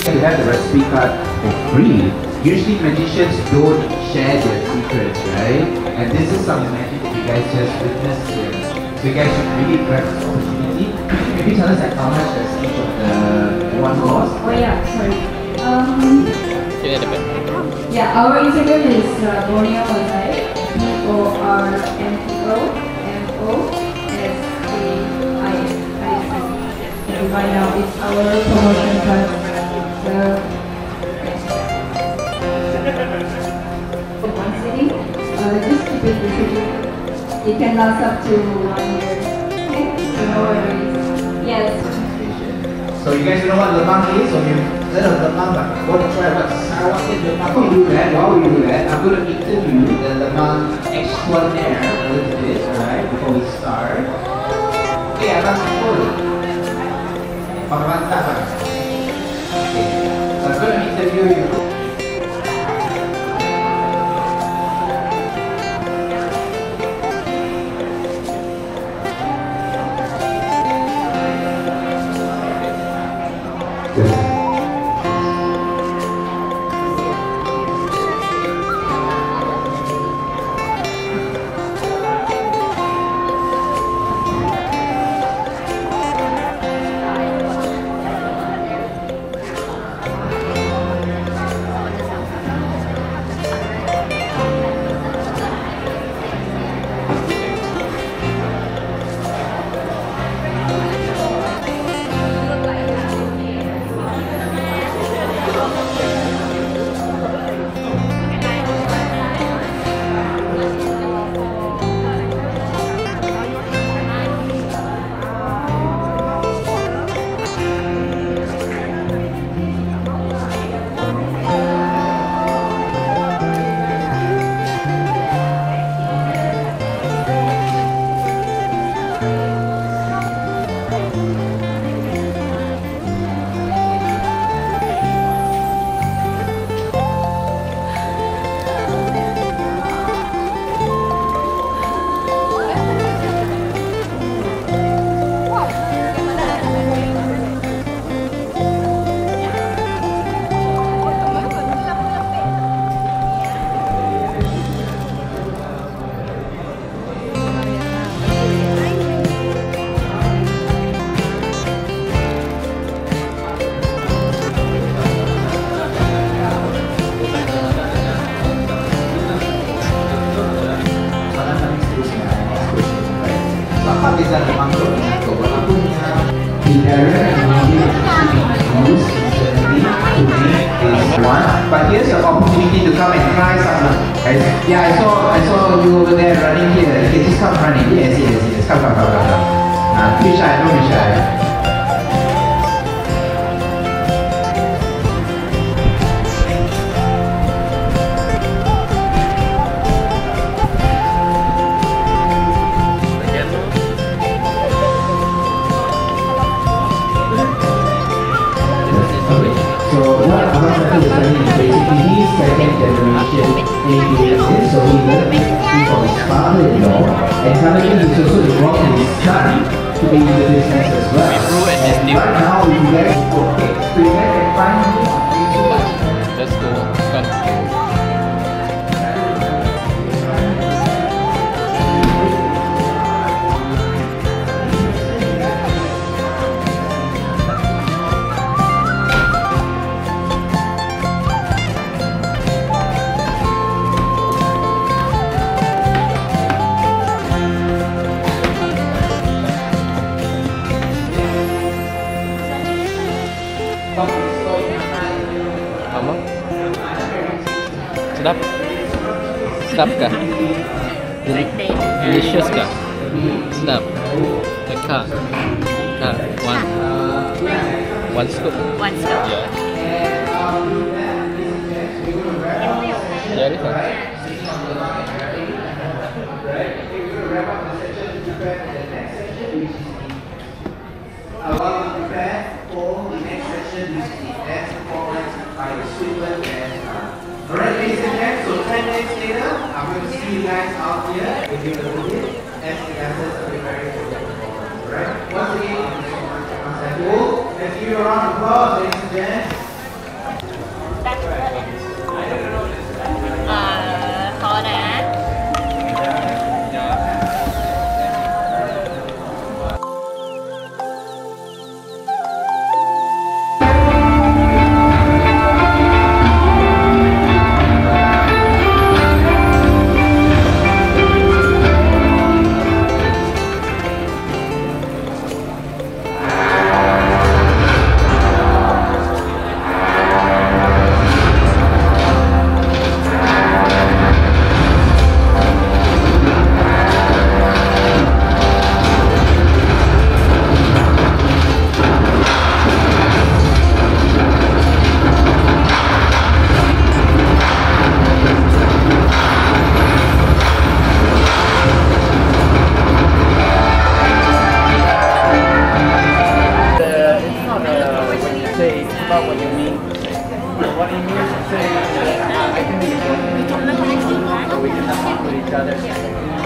to have the recipe card for free. Usually magicians don't share their secrets, right? And this is some magic that you guys just witnessed here. So you guys should really grab this opportunity. Maybe tell us like how much does each of the one cost? Oh yeah, sorry. Yeah, our Instagram is Borneo Mosaic, BORNEOMOSAIC. And right now it's our promotion card. One city, just keep it repeating. It can last up to 1 year. Okay, so no worries. Yes. So you guys know what lemang is? So you've heard of lemang, but want to try what Sarawak lemang? While we do that, I'm going to interview the lemang extraordinaire a little bit, alright, before we start. Okay, abang Sipul. Pangmantap. Okay, so I'm going to interview you. But here's your opportunity to come and try some. Yeah, I saw you over there running here. You can just come running. Yes. Come. Don't be shy. So what Abang Satu is studying is basically he's second generation Indonesian, so he learned it from his father-in-law, and currently he's also involved in his son to be in the business as well. And right now, if you guys okay, so you guys can find me on Facebook. Let's go. Come. Sedap? Sedap kah? Delicious kah? Sedap? Dekat? One scoop? One scoop. Yeah. Yeah, this one. While we prepare for the next session, which is the dance performance by the Switzerland Dance Club. Alright, ladies and gentlemen, so 10 minutes later, I'm going to see you guys out here in the movie as the dancers are preparing for the performance. Alright, once again, let's give you a round of applause, ladies and gentlemen. each other.